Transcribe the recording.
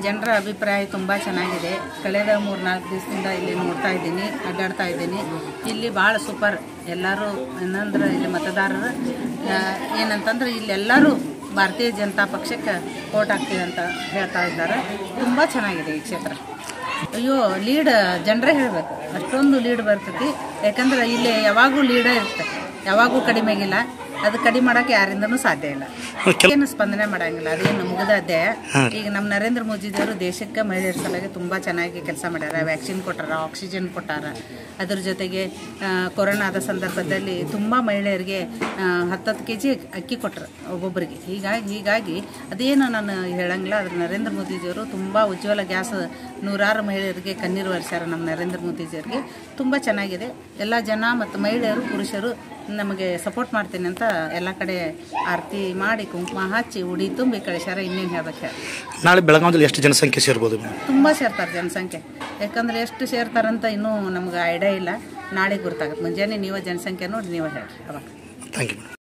ಜನರ ಅಭಿಪ್ರಾಯ ತುಂಬ ಚೆನ್ನಾಗಿದೆ. ಕಳೆದ 3-4 ದಿವಸದಿಂದ ಇಲ್ಲಿ ನೋಡ್ತಾ ಇದ್ದೀನಿ, ಅಡ್ಡಾಡ್ತಾ ಇದ್ದೀನಿ. ಇಲ್ಲಿ ಭಾಳ ಸೂಪರ್. ಎಲ್ಲರೂ ಏನಂದ್ರೆ ಇಲ್ಲಿ ಮತದಾರರು ಏನಂತಂದ್ರೆ ಇಲ್ಲೆಲ್ಲರೂ ಭಾರತೀಯ ಜನತಾ ಪಕ್ಷಕ್ಕೆ ವೋಟ್ ಹಾಕ್ತೀವಿ ಅಂತ ಹೇಳ್ತಾ ಇದ್ದಾರೆ. ತುಂಬ ಚೆನ್ನಾಗಿದೆ ಈ ಕ್ಷೇತ್ರ. ಅಯ್ಯೋ, ಲೀಡ್ ಜನರೇ ಹೇಳಬೇಕು, ಅಷ್ಟೊಂದು ಲೀಡ್ ಬರ್ತೈತಿ. ಯಾಕಂದ್ರೆ ಇಲ್ಲಿ ಯಾವಾಗೂ ಲೀಡೇ ಇರುತ್ತೆ, ಯಾವಾಗೂ ಕಡಿಮೆಗಿಲ್ಲ. ಅದು ಕಡಿಮೆ ಮಾಡೋಕ್ಕೆ ಯಾರಿಂದನೂ ಸಾಧ್ಯ ಇಲ್ಲ. ಏನು ಸ್ಪಂದನೆ ಮಾಡೋಂಗಿಲ್ಲ, ಅದೇನು ಮುಗಿದ ಅಧ್ಯಾಯ. ಈಗ ನಮ್ಮ ನರೇಂದ್ರ ಮೋದಿಯವರು ದೇಶಕ್ಕೆ ಮಹಿಳೆಯರ ಸಲುವಾಗಿ ತುಂಬ ಚೆನ್ನಾಗಿ ಕೆಲಸ ಮಾಡ್ಯಾರ. ವ್ಯಾಕ್ಸಿನ್ ಕೊಟ್ಟಾರ, ಆಕ್ಸಿಜನ್ ಕೊಟ್ಟಾರ. ಅದ್ರ ಜೊತೆಗೆ ಕೊರೋನಾದ ಸಂದರ್ಭದಲ್ಲಿ ತುಂಬ ಮಹಿಳೆಯರಿಗೆ 10 kg ಅಕ್ಕಿ ಕೊಟ್ಟರು ಒಬ್ಬೊಬ್ಬರಿಗೆ. ಹೀಗಾಗಿ ಅದೇನು ನಾನು ಹೇಳಂಗಿಲ್ಲ. ಅದ್ರ ನರೇಂದ್ರ ಮೋದಿಜಿಯವರು ತುಂಬ ಉಜ್ವಲ ಗ್ಯಾಸ್ ನೂರಾರು ಮಹಿಳೆಯರಿಗೆ ಕಣ್ಣೀರು ಒರೆಸ್ಯಾರ. ನಮ್ಮ ನರೇಂದ್ರ ಮೋದಿಜಿಯವರಿಗೆ ತುಂಬ ಚೆನ್ನಾಗಿದೆ. ಎಲ್ಲ ಜನ ಮತ್ತು ಮಹಿಳೆಯರು, ಪುರುಷರು ನಮಗೆ ಸಪೋರ್ಟ್ ಮಾಡ್ತೀನಿ ಅಂತ ಎಲ್ಲ ಕಡೆ ಆರತಿ ಮಾಡಿ ಕುಂಕುಮ ಹಚ್ಚಿ ಉಡಿ ತುಂಬಿ ಕಳಿಸ್ಯಾರ. ಇನ್ನೇನು ಹೇಳ್ಬೇಕು. ನಾಳೆ ಬೆಳಗಾವಿಯಲ್ಲಿ ಎಷ್ಟು ಜನಸಂಖ್ಯೆ ಸೇರ್ಬೋದು? ತುಂಬ ಸೇರ್ತಾರೆ ಜನಸಂಖ್ಯೆ. ಯಾಕಂದ್ರೆ ಎಷ್ಟು ಸೇರ್ತಾರಂತ ಇನ್ನೂ ನಮ್ಗೆ ಐಡಿಯಾ ಇಲ್ಲ. ನಾಳೆ ಗೊತ್ತಾಗುತ್ತೆ. ಮುಂಜಾನೆ ನೀವು ಜನಸಂಖ್ಯೆ ನೋಡಿ ನೀವು ಹೇಳಿ ಅವಾಗ. Thank you.